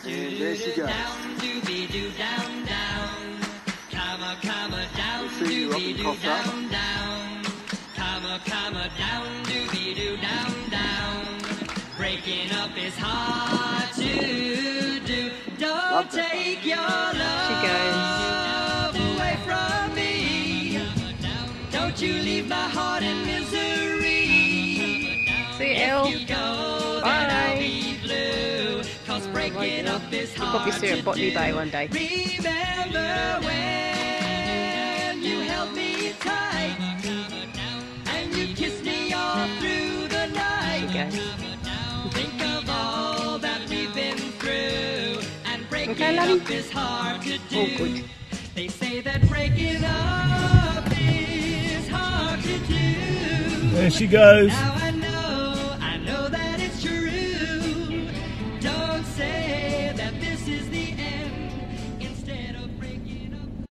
And there she goes. We'll see you up in Costa. Breaking up is hard to do. Don't take your love away from me. Don't you leave my heart in misery. See you, Elle. Bye. Breaking up is You'll probably see her at Botany Bay one day. Remember when you held me tight and you kissed me all through the night. Think of all that we've been through, and breaking up is hard to do. Oh, good. They say that breaking up is hard to do. There she goes.